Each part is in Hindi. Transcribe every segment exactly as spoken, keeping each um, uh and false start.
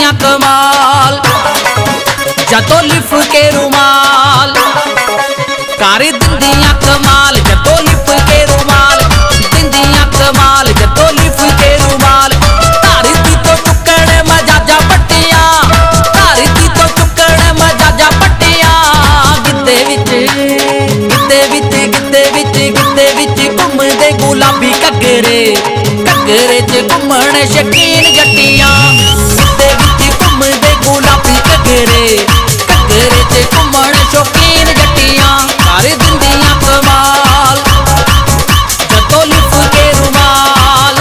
दिंदियां कमाल जदों लिफ के रुमाल कर दिंदियां कमाल जदों लिफ के रुमाल दिंदियां कमाल जदों लिफ के रुमाल धरती तो चुकण मजाजा पट्टियां धरती तो चुकण मजाजा पट्टियां गिद्दे विच गिद्दे विच गिद्दे विच गिद्दे विच घुमदे गुलाबी घग्गरे घग्गरे च घुमण शकीन जट्टियां गिद्दे विच घुमदे गुलाबी घग्गरे घग्गरे च घुमण शौकीन जट्टियां कर दिंदियां कमाल जदों लिफ के रुमाल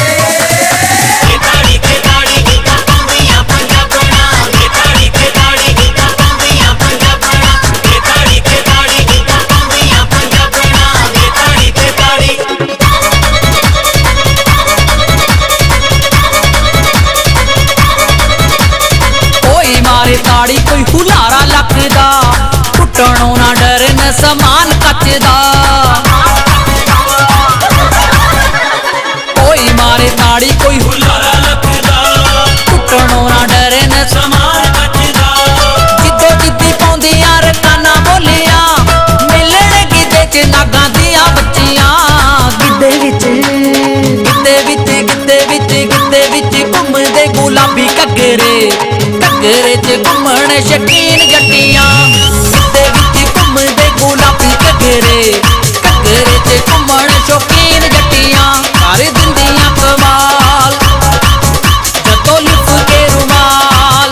कोई मारे ताड़ी कोई हुलारा लखदा टुटणों ना डरन समान कचदा कोई मारे ताड़ी कोई हुलारा लखदा टुटणों ना डरन समान कचदा जिद्दो जिद्दी पौंदियां रकाना बोलियां मिलण गिद्दे च नागां दियां बच्चियां गिद्दे विच गिद्दे विच गिद्दे विच गिद्दे विच घुमदे गुलाबी घग्गरे घग्गरे च घुमण शकीन जट्टियां गिद्दे विच घुमदे गुलाबी घग्गरे घग्गरे च घुमण शौकीन जट्टियां कर दिंदियां कमाल जदों लिफ के रुमाल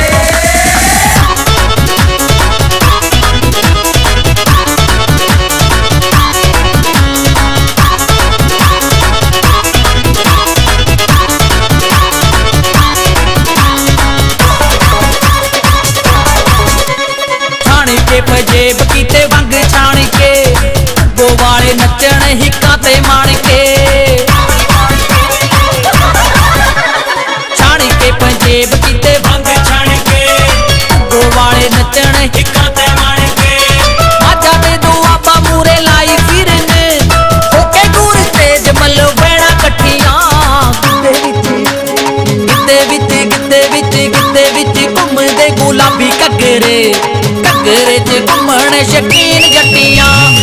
पजेब कीते वंग छाण के गो वाले नचण हिक्कां ते माण के छाण के पजेब कीते वंग छाण के गो वाले नचण हिक्कां ते माण के माजा ते दुआबा मूरे लाई फिरन होके दूर तेज मल बैणा कट्ठियां गिद्दे विच गिद्दे विच गिद्दे विच घुमदे गुलाबी घग्गरे घग्गरे च घुमण शकीन जट्टियां